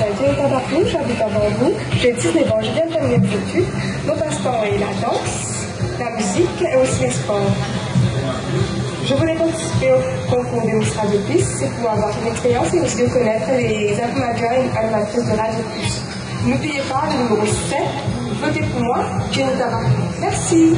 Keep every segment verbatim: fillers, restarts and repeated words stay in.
m'appelle Jonathan Partout, j'habite à Bambou, j'ai dix-neuf ans, je viens de terminer mes études. Mon passe-temps est la danse, la musique et aussi les sports. Je voulais participer au concours de Miss Radio Plus, c'est pour avoir une expérience et aussi de connaître les animateurs et animatrices de Radio Plus. N'oubliez pas le numéro sept, votez pour moi, Jonathan Partout. Merci.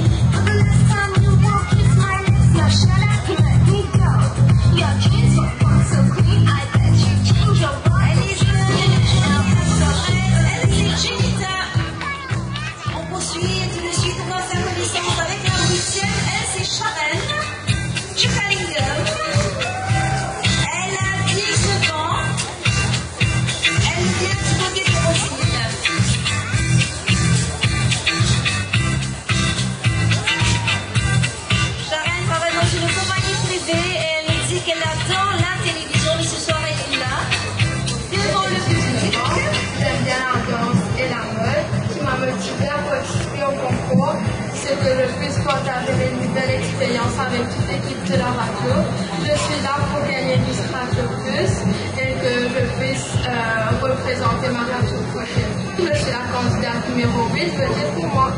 Que je puisse partager une nouvelle expérience avec toute l'équipe de la radio. Je suis là pour gagner Miss Radio Plus et que je puisse euh, représenter ma radio prochaine. Je suis la candidate numéro huit, votez pour moi.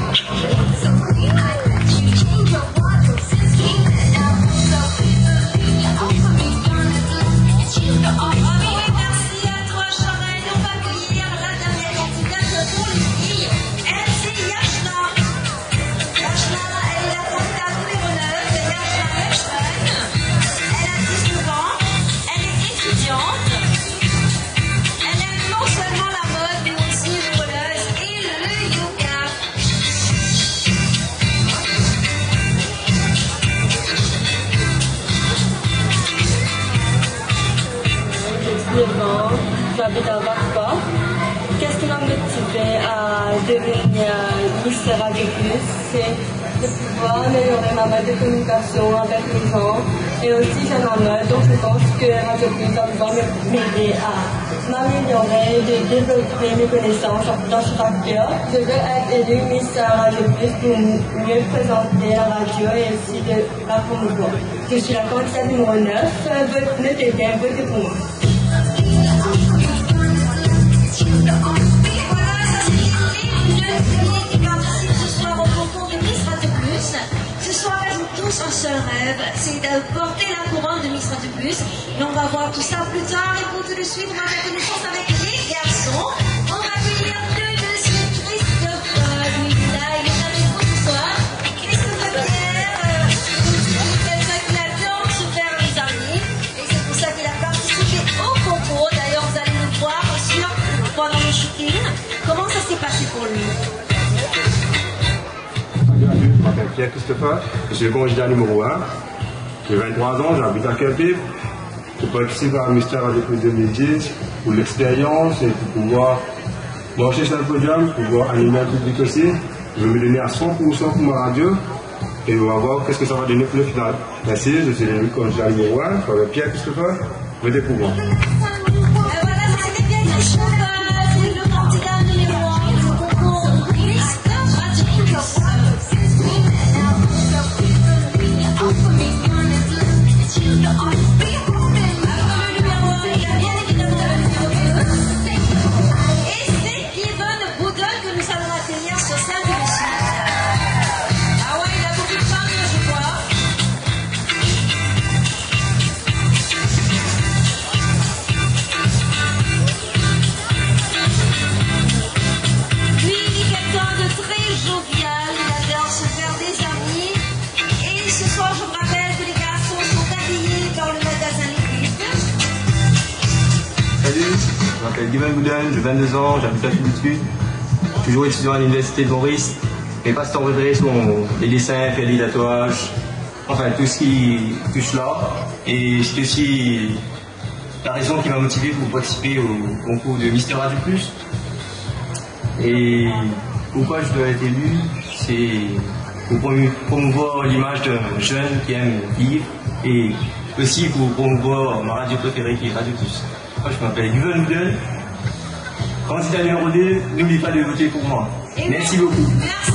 J'habite à Varpa. Qu'est-ce qui m'a motivé à devenir Miss Radio Plus? C'est de pouvoir améliorer ma mode de communication avec les gens et aussi j'aime la mode, donc je pense que Radio Plus va pouvoir m'aider à m'améliorer, de développer mes connaissances dans ce facteur. Je veux être élue Miss Radio Plus pour mieux présenter la radio et aussi de la promouvoir. Je suis la candidate numéro neuf, notez bien, votez pour moi. Voilà, ça c'est les deux filles qui participent ce soir au concours de Miss Radio Plus. Ce soir, elles ont tous un seul rêve, c'est de porter la couronne de Miss Radio Plus. Et on va voir tout ça plus tard. Et pour tout de suite, on va faire connaissance avec les garçons. On va accueillir tout de suite Christophe. Lui, là, il est avec nous ce soir. Christophe Pierre, quelqu'un qui adore se faire les amis. Et c'est pour ça qu'il a participé au concours. D'ailleurs, vous allez le voir sur pendant le shooting. Comment ça s'est passé pour lui? Je m'appelle Pierre Christophe, je suis le candidat numéro un. J'ai vingt-trois ans, j'habite à Quimper. Je participe à Mister Radio Plus deux mille dix pour l'expérience et pour pouvoir marcher sur le podium, pour pouvoir animer un public aussi. Je vais me donner à cent pour cent pour ma radio et on va voir qu'est-ce que ça va donner pour le final. Merci, je suis le candidat numéro un, je m'appelle Pierre Christophe, votez pour moi. Je m'appelle Guillaume Boudin, j'ai vingt-deux ans, j'habite à Toulouse, toujours étudiant à l'université de Maurice. Mes passe-temps préférés sont les dessins, faire des tatouages, enfin tout ce qui touche l'art. Et c'est aussi la raison qui m'a motivé pour participer au concours de Mister Radio Plus. Et pourquoi je dois être élu, c'est pour promouvoir l'image d'un jeune qui aime vivre et aussi pour promouvoir ma radio préférée qui est Radio Plus. Moi, je m'appelle Guillaume Boudin. Candidat numéro deux, n'oubliez pas de voter pour moi. Merci beaucoup. Merci.